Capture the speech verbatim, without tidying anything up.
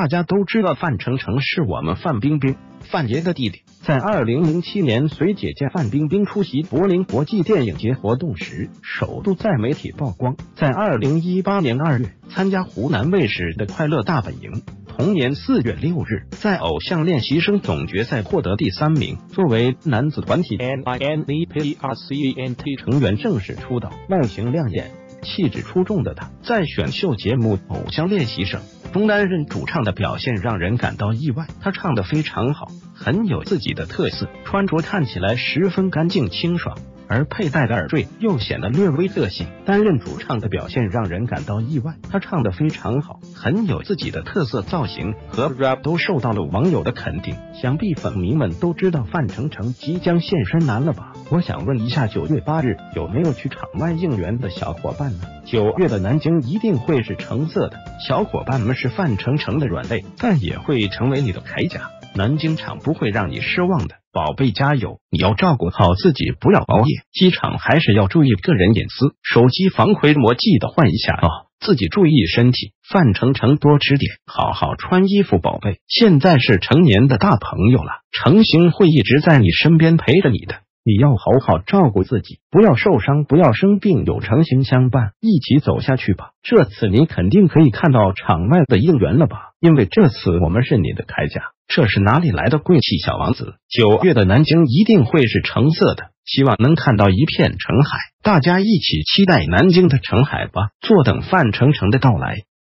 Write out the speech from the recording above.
大家都知道范丞丞是我们范冰冰范爷的弟弟，在二零零七年随姐姐范冰冰出席柏林国际电影节活动时，首度在媒体曝光。在二零一八年二月参加湖南卫视的快乐大本营，同年四月六日在偶像练习生总决赛获得第三名。作为男子团体 N I N E P R C E N T 成员正式出道，外形亮眼气质出众的他，在选秀节目《偶像练习生》中担任主唱的表现让人感到意外。他唱得非常好，很有自己的特色，穿着看起来十分干净清爽，而佩戴的耳坠又显得略微个性。担任主唱的表现让人感到意外，他唱得非常好，很有自己的特色，造型和 rap 都受到了网友的肯定。想必粉迷们都知道范丞丞即将现身南了吧？我想问一下，九月八日有没有去场外应援的小伙伴呢？九月的南京一定会是橙色的，小伙伴们是范丞丞的软肋，但也会成为你的铠甲。南京场不会让你失望的，宝贝加油！你要照顾好自己，不要熬夜。机场还是要注意个人隐私，手机防窥膜记得换一下哦。自己注意身体，范丞丞多吃点，好好穿衣服，宝贝。现在是成年的大朋友了，程星会一直在你身边陪着你的。你要好好照顾自己，不要受伤，不要生病，有程星相伴，一起走下去吧。这次你肯定可以看到场外的应援了吧？因为这次我们是你的铠甲。这是哪里来的贵气小王子？九月的南京一定会是橙色的，希望能看到一片橙海，大家一起期待南京的橙海吧。坐等范丞丞的到来。